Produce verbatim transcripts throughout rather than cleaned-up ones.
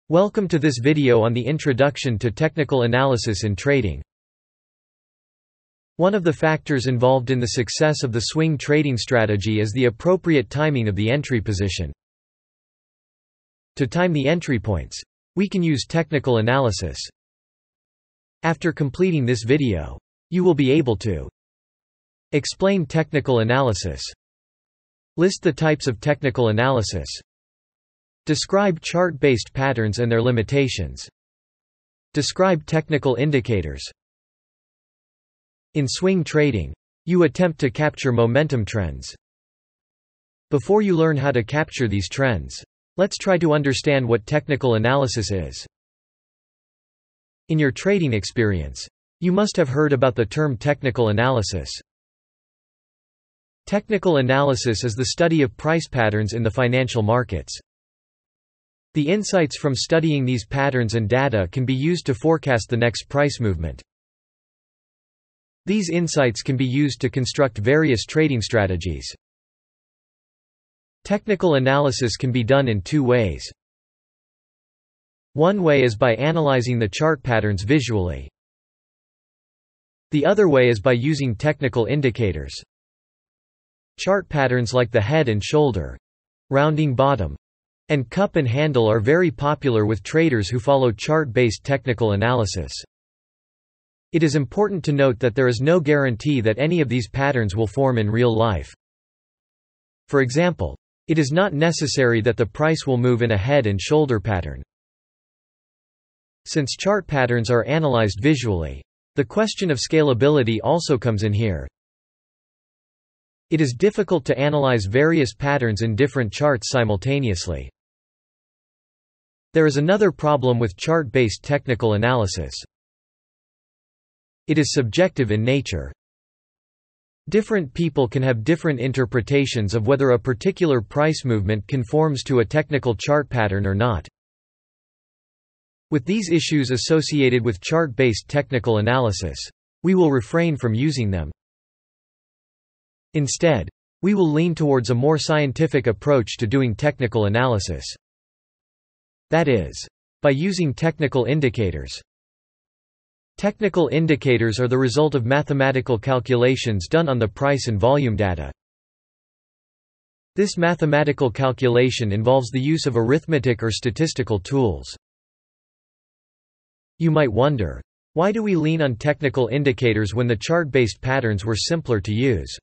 Welcome to this video on the introduction to technical analysis in trading. One of the factors involved in the success of the swing trading strategy is the appropriate timing of the entry position. To time the entry points, we can use technical analysis. After completing this video, you will be able to explain technical analysis, list the types of technical analysis, describe chart-based patterns and their limitations, describe technical indicators. In swing trading, you attempt to capture momentum trends. Before you learn how to capture these trends, let's try to understand what technical analysis is. In your trading experience, you must have heard about the term technical analysis. Technical analysis is the study of price patterns in the financial markets. The insights from studying these patterns and data can be used to forecast the next price movement. These insights can be used to construct various trading strategies. Technical analysis can be done in two ways. One way is by analyzing the chart patterns visually. The other way is by using technical indicators. Chart patterns like the head and shoulder, rounding bottom, and cup and handle are very popular with traders who follow chart-based technical analysis. It is important to note that there is no guarantee that any of these patterns will form in real life. For example, it is not necessary that the price will move in a head and shoulder pattern. Since chart patterns are analyzed visually, the question of scalability also comes in here. It is difficult to analyze various patterns in different charts simultaneously. There is another problem with chart-based technical analysis. It is subjective in nature. Different people can have different interpretations of whether a particular price movement conforms to a technical chart pattern or not. With these issues associated with chart-based technical analysis, we will refrain from using them. Instead, we will lean towards a more scientific approach to doing technical analysis. That is, by using technical indicators. Technical indicators are the result of mathematical calculations done on the price and volume data. This mathematical calculation involves the use of arithmetic or statistical tools. You might wonder, why do we lean on technical indicators when the chart-based patterns were simpler to use?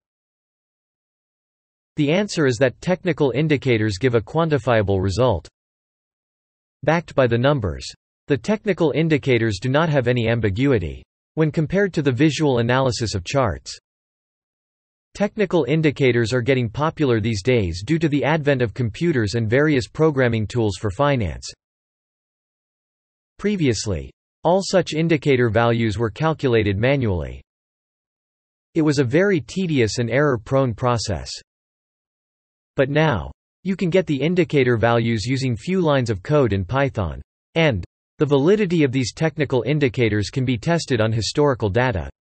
The answer is that technical indicators give a quantifiable result. Backed by the numbers, the technical indicators do not have any ambiguity when compared to the visual analysis of charts. Technical indicators are getting popular these days due to the advent of computers and various programming tools for finance. Previously, all such indicator values were calculated manually. It was a very tedious and error-prone process. But now, you can get the indicator values using few lines of code in Python. And the validity of these technical indicators can be tested on historical data.